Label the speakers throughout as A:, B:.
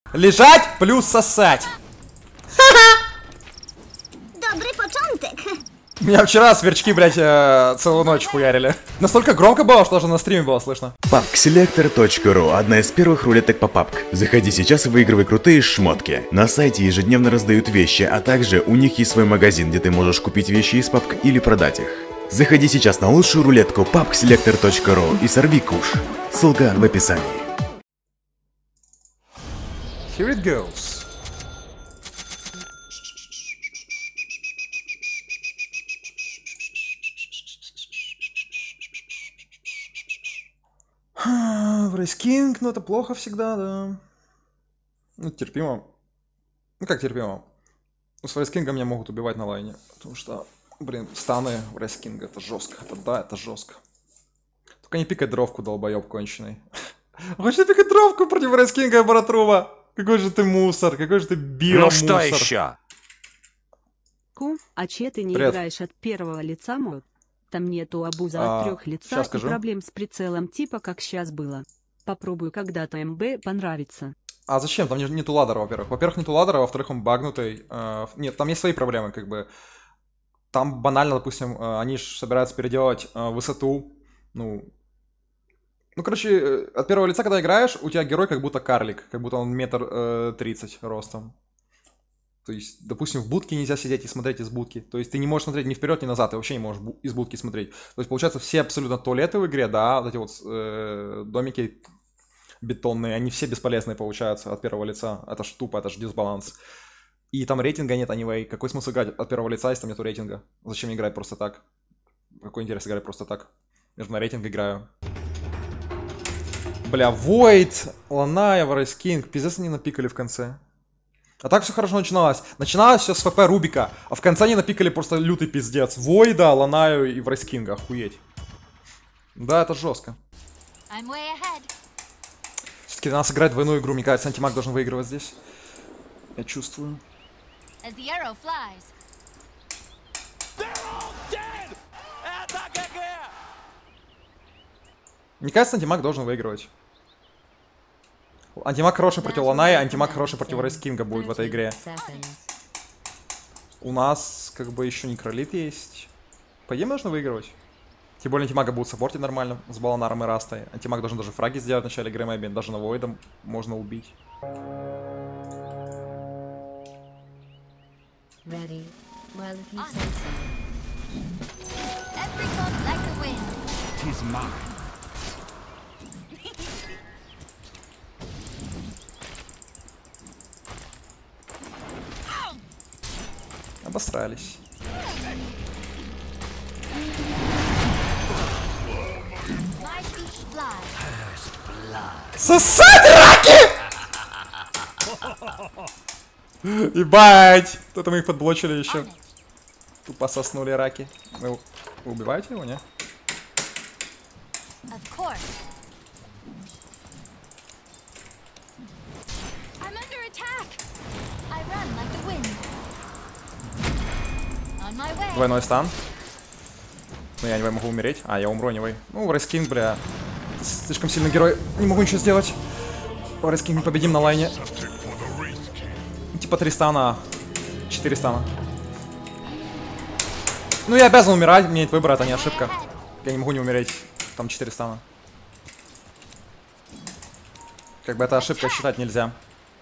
A: Лежать плюс сосать.
B: Добрый початок.
A: Меня вчера сверчки, блядь, целую ночь хуярили. Настолько громко было, что даже на стриме было слышно.
C: PUBGSelector.ru – одна из первых рулеток по PUBG. Заходи сейчас и выигрывай крутые шмотки. На сайте ежедневно раздают вещи, а также у них есть свой магазин, где ты можешь купить вещи из PUBG или продать их. Заходи сейчас на лучшую рулетку PUBGSelector.ru и сорви куш. Ссылка в описании.
A: Here it goes. Рейскинг, ну это плохо всегда, да. Ну, терпимо. Ну как терпимо? С рейскингом меня могут убивать на лайне. Потому что, блин, станы в рейскинга это жестко. Это да, это жестко. Только не пикай дровку, долбоеб конченый. Хочешь пикать дровку против рейскинга и Баратрума? Какой же ты мусор, какой же ты биомусор.
D: Ну что еще?
E: А че ты не
A: Привет.
E: играешь от первого лица мод? Там нету абуза от трех лица
A: щас
E: и
A: скажу.
E: проблем с прицелом типа как сейчас было. Попробую когда-то МБ понравится.
A: А зачем? Там нету ладдера, во-первых. Во-первых, нету ладдера, во-вторых, он багнутый. Нет, там есть свои проблемы, как бы. Там банально, допустим, они ж собираются переделать высоту. Ну, короче, от первого лица, когда играешь, у тебя герой как будто карлик. Как будто он 1,30 м ростом. То есть, допустим, в будке нельзя сидеть и смотреть из будки. То есть ты не можешь смотреть ни вперед, ни назад, ты вообще не можешь из будки смотреть. То есть, получается, все абсолютно туалеты в игре, да, вот эти вот домики бетонные, они все бесполезные получаются от первого лица. Это ж тупо, это ж дисбаланс. И там рейтинга нет, anyway. Какой смысл играть от первого лица, если там нету рейтинга? Зачем мне играть просто так? Какой интерес играть просто так? Я же на рейтинг играю. Бля, Void, Ланаев, Рейскинг, пиздец они напикали в конце. А так все хорошо начиналось. Начиналось все с ФП Рубика, а в конце они напикали просто лютый пиздец. Войда, Ланаю и Рейскинга, охуеть. Да, это жестко. Все-таки надо сыграть двойную игру, мне кажется, антимаг должен выигрывать здесь. Я чувствую. Мне кажется, антимаг должен выигрывать. Антимаг хороший против Ланая, антимаг хороший против Рейскинга будет в этой игре. У нас как бы еще Некролит есть. По идее можно выигрывать. Тем более антимага будут саппортить нормально с Баланаром и Растой. Антимаг должен даже фраги сделать в начале игры, мэйби. Даже на Войда можно убить. Обосрались. Сосать, раки! Ебать! Кто-то мы их подблочили еще. Тупо соснули раки. Вы убиваете его, не? Двойной стан. Ну я не могу умереть. А, я умру, anyway. Ну, Рейскинг, бля. Слишком сильный герой. Не могу ничего сделать. Рейскинг не победим на лайне. Типа 3 стана. 4 стана. Ну я обязан умирать, мне нет выбора, это не ошибка. Я не могу не умереть. Там 4 стана. Как бы это ошибка считать нельзя.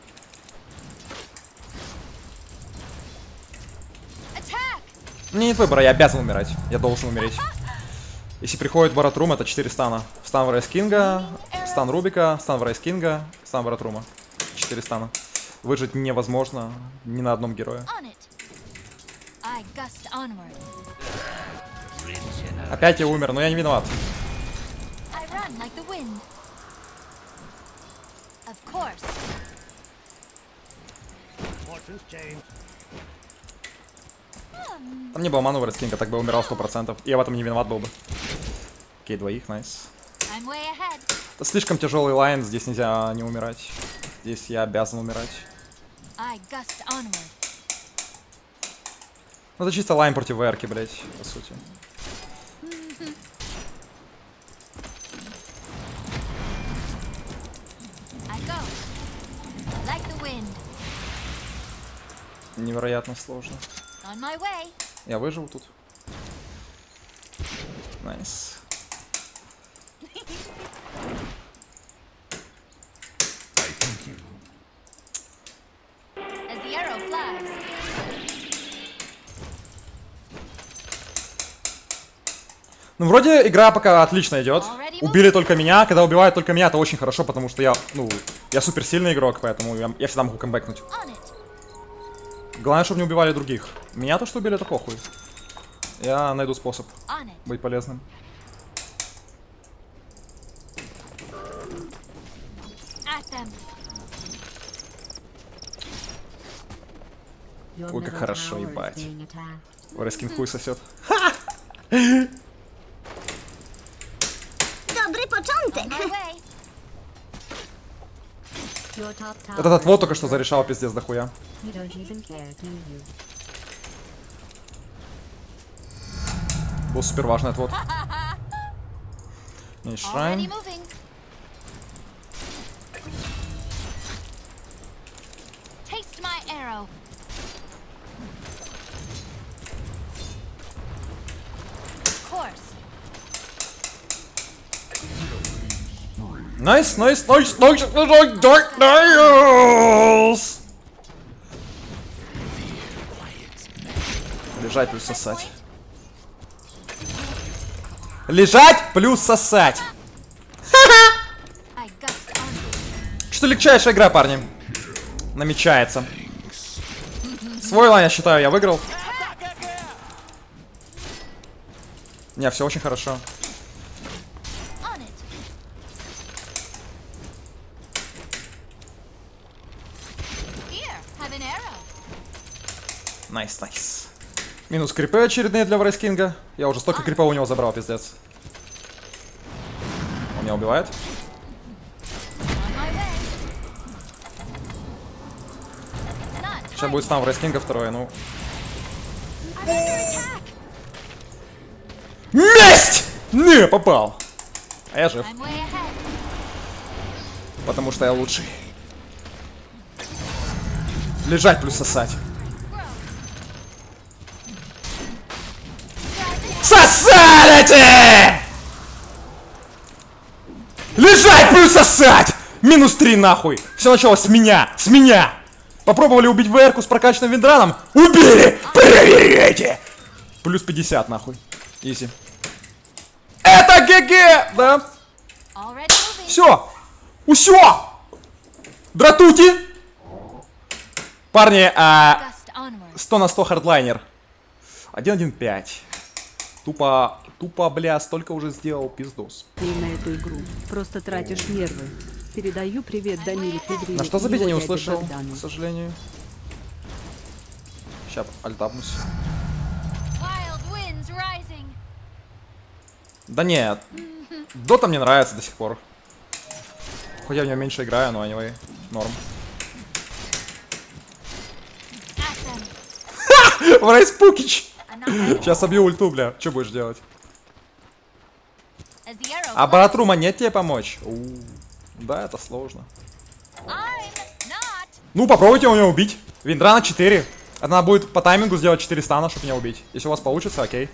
A: Мне нет выбора, я обязан умирать. Я должен умереть. Если приходит Баратрум, это 4 стана. Стан в Рейскинга, стан Рубика, стан в Рейскинга, стан Баратрума. 4 стана. Выжить невозможно ни на одном герое. Опять я умер, но я не виноват. Там не было ману в Рейскинга, так бы умирал 100%. И я в этом не виноват был бы. Окей, двоих, найс. Это слишком тяжелый лайн, здесь нельзя не умирать. Здесь я обязан умирать. Ну это чисто лайн против ВРки, блять, по сути.
D: wind.
A: Невероятно сложно.
D: On my way.
A: Я выживу тут. Найс.
D: As the arrow flies.
A: Ну, вроде игра пока отлично идет. Убили только меня. Когда убивают только меня, это очень хорошо, потому что я, ну, я суперсильный игрок, поэтому я всегда могу камбэкнуть.
D: On it.
A: Главное, чтобы не убивали других. Меня то, что убили, это похуй. Я найду способ
D: On it.
A: быть полезным.
D: At them.
A: Ой, как хорошо, ебать. Врескин хуй сосет.
B: Dobry początek.
D: On my way.
A: Вот этот вот только что зарешал пиздец дохуя. Был супер важный отвод. Не
D: Already
A: шрайн.
D: moving. Taste my arrow. Of course.
A: Найс, найс, найс, найс, найс, найс. Лежать плюс сосать. Лежать плюс сосать.
D: I gust on.
A: Что легчайшая игра, парни. Намечается. Свой лайн, я считаю, я выиграл. Не, все очень хорошо.
D: On it. Here, have an arrow.
A: Найс, найс. Минус крипы очередные для Врайскинга. Я уже столько крипов у него забрал, пиздец. Он меня убивает.
D: On my way. It's not
A: Сейчас будет стан Врайскинга второй, ну.
D: I'm under attack.
A: Месть! Не, попал. А я жив,
D: I'm way ahead.
A: потому что я лучший. Лежать плюс сосать. Сосалите! Лежать плюс сосать! Минус 3 нахуй. Все началось с меня. С меня. Попробовали убить ВР-ку с прокачанным виндраном. Убили! Проверяйте! Плюс 50 нахуй. Изи. Это ГГ! Да.
D: Already moving.
A: Все! Усё! Дратути! Парни,
D: Gust onward.
A: 100 на 100 хардлайнер. 1-1-5. Тупо, бля, столько уже сделал, пиздос.
E: Ты на эту игру просто тратишь нервы. Передаю привет Даниле Педрине.
A: На что
E: и
A: забить я не
E: его дяде
A: услышал,
E: Богдану.
A: к сожалению. Сейчас альтапнусь.
D: Wild winds rising.
A: Да нет, Дота мне нравится до сих пор. Хоть я в нее меньше играю, но anyway, норм.
D: At them.
A: Врайс Пукич!
D: Another.
A: Сейчас обью ульту, бля. Что будешь делать?
D: As the arrow
A: А
D: flies.
A: Баратрума нет тебе помочь? Да, это сложно.
D: I'm not.
A: Ну, попробуйте у него убить. Виндрана 4. Это надо будет по таймингу сделать 4 стана, чтобы меня убить. Если у вас получится, окей.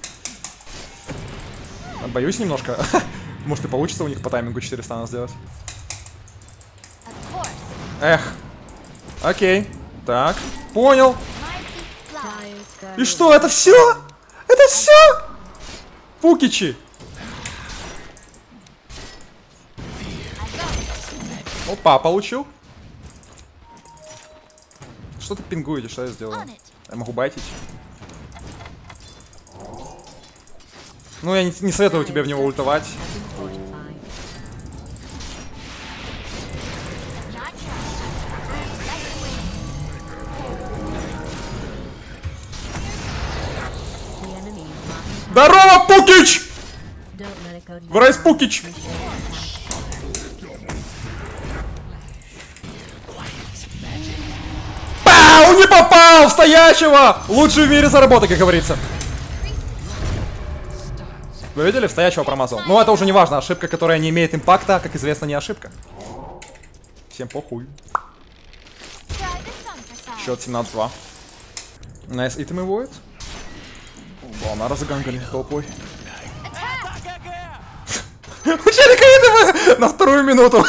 A: Боюсь немножко. Может и получится у них по таймингу 4 стана сделать.
D: Of course.
A: Эх. Окей. Так. Понял.
D: My feet fly.
A: И что, это все? Это все? Пукичи.
D: I go.
A: Опа, получил. Что ты пингуете, что я сделаю?
D: On it.
A: Я могу байтить. Ну, я не советую тебе в него ультовать.
D: Not yet. Let's win.
A: Здорово, Пукич! Врайс Пукич! Пау! Не попал! В стоячего! Лучший в мире заработай, как говорится. Вы видели? В стоячего промазал. Но это уже не важно. Ошибка, которая не имеет импакта, как известно, не ошибка. Всем похуй. Счет 17-2. Найс, итем и воет. Балнара загангали толпой. У челика итемы на вторую минуту.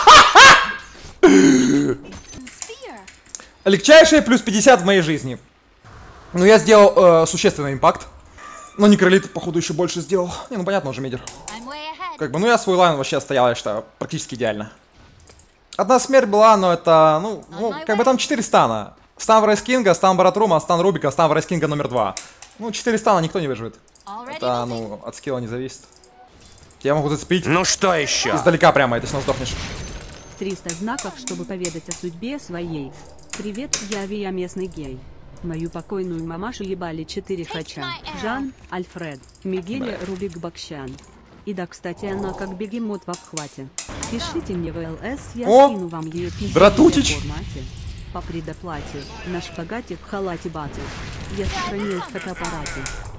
A: Легчайшее плюс 50 в моей жизни. Ну, я сделал существенный импакт. Но Некролит, походу, еще больше сделал. Не, ну понятно, уже мидер.
D: I'm way ahead.
A: Как бы, ну я свой лайн вообще стоял, я считаю, практически идеально. Одна смерть была, но это, ну как бы там 4 стана. Стан в Райскинга, стан Баратрума, стан Рубика, стан в Райскинга номер 2. Ну, 4 стана никто не выживет.
D: Already
A: Это,
D: moving.
A: ну, от скилла не зависит. Я могу зацепить
F: Ну что еще?
A: издалека прямо, и ты снова сдохнешь.
E: 300 знаков, чтобы поведать о судьбе своей. Привет, я местный гей. Мою покойную мамашу ебали 4 хача. Жан, Альфред, Мигеля, Рубик, Бакщан. И да, кстати, она как бегемот в обхвате. Пишите мне в ЛС, я
A: О!
E: скину вам ее письмо
A: Дратутич!
E: в формате. По предоплате, на шпагате в халате баты. Я сохранил фотоаппараты.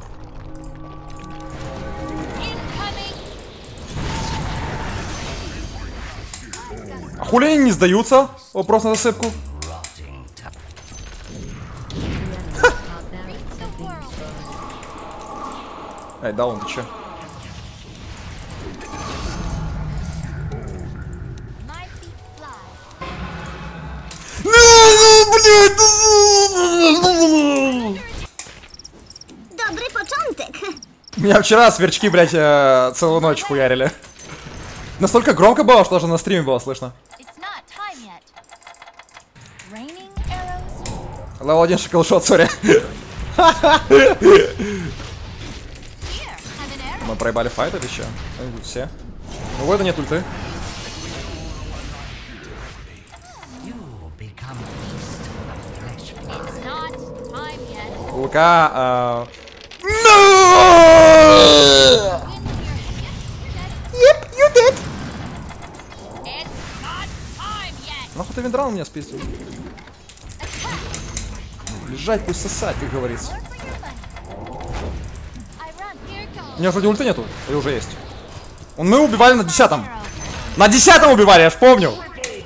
D: Incoming.
A: А хули они не сдаются? Вопрос на засыпку.
D: The world.
A: Эй, даун, ты чё?
D: My feet fly.
B: Dobry początek.
A: Меня вчера сверчки, блядь, целую ночь хуярили. Настолько громко было, что даже на стриме было слышно.
D: It's not time yet. Raining arrows.
A: Левел 1 шоколшот, сори.
D: Here, have an arrow.
A: Мы проебали файт или чё? Они будут все. У Войда нет ульты.
D: It's not time yet.
A: У Лука...
D: Yep, you did. It's not time yet.
A: Нахуй ты виндрал меня спиздил? Лежать, пусть сосать, как говорится.
D: More for your money. I run. Here goes.
A: У меня вроде ульты нету, или уже есть? Мы убивали на 10-м.
D: Arrow.
A: На 10-м убивали, я ж помню.
D: Bullseye.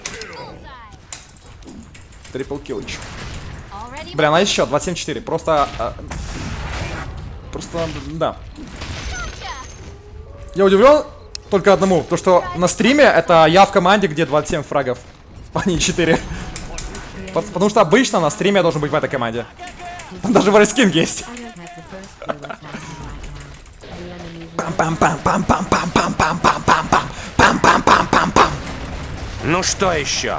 A: Трипл киллыч.
D: Already
A: Бля, на еще 27-4. Просто... просто, да.
D: gotcha.
A: Я удивлен только одному. То, что на стриме это я в команде, где 27 фрагов, а не 4. Потому что обычно на стриме я должен быть в этой команде. Там даже Варискинг есть. Пам-пам-пам-пам-пам-пам-пам-пам-пам-пам-пам-пам-пам-пам-пам-пам-пам.
F: Ну что еще?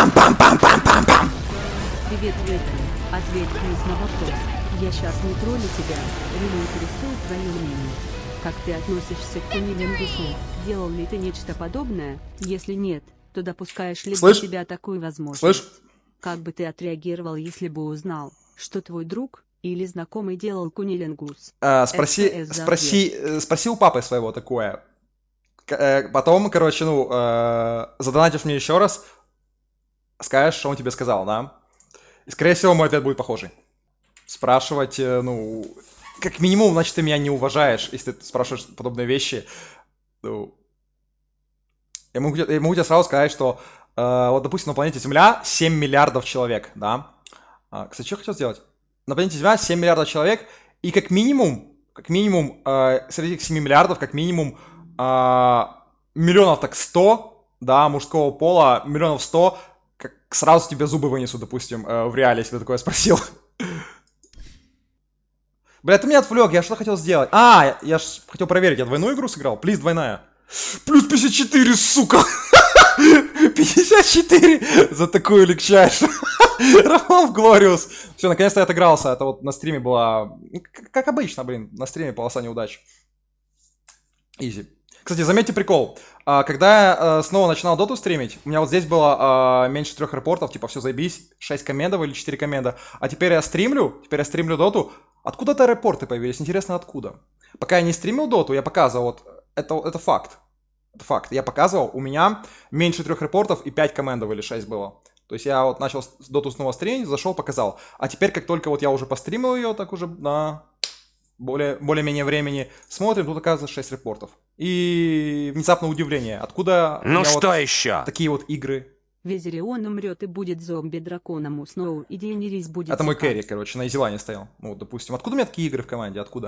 E: Привет, Ветры. Ответь, плиз, на вопрос. Я сейчас не троллю тебя. Меня интересует твое мнение. Как ты относишься к кунилингусу? Делал ли ты нечто подобное? Если нет, то допускаешь ли
A: Слышь?
E: для тебя такую возможность?
A: Слышь?
E: Как бы ты отреагировал, если бы узнал, что твой друг или знакомый делал кунилингус?
A: Спроси,
E: СТС
A: спроси у папы своего такое. Потом, короче, ну, задонатишь мне еще раз, скажешь, что он тебе сказал, да? И, скорее всего, мой ответ будет похожий. Спрашивать, ну, как минимум, значит, ты меня не уважаешь, если ты спрашиваешь подобные вещи. Ну, я могу тебе сразу сказать, что, вот, допустим, на планете Земля 7 миллиардов человек, да? Кстати, что я хотел сделать? На планете Земля 7 миллиардов человек, и как минимум, среди этих 7 миллиардов, как минимум, миллионов так 100, да, мужского пола, миллионов 100, как сразу тебе зубы вынесут, допустим, в реале, если ты такое спросил. Бля, ты меня отвлек, я что хотел сделать? Я ж хотел проверить, я двойную игру сыграл? Плиз, двойная. Плюс 54, сука! 54 за такую легчайшую. Роман Глориус. Все, наконец-то я отыгрался. Это вот на стриме была... Как обычно, блин, на стриме полоса неудач. Изи. Кстати, заметьте прикол. Когда я снова начинал доту стримить, у меня вот здесь было меньше 3 репортов, типа все заебись, 6 комендов или 4 коменда. А теперь я стримлю доту. Откуда-то репорты появились, интересно откуда. Пока я не стримил доту, я показывал, вот, это факт. Это факт. Я показывал, у меня меньше 3 репортов и 5 комендов или 6 было. То есть я вот начал доту снова стримить, зашел, показал. А теперь, как только вот я уже постримил ее, так уже на более-менее времени, смотрим, тут оказывается 6 репортов. И внезапно удивление, откуда у
F: Ну
A: меня
F: что
A: вот
F: еще?
A: такие вот игры
E: Визерион умрет и будет зомби-драконом у Сноу, и Дейенерис будет
A: Это мой
E: зевать.
A: керри, короче, на изилане стоял. Ну, допустим. Откуда у меня такие игры в команде? Откуда?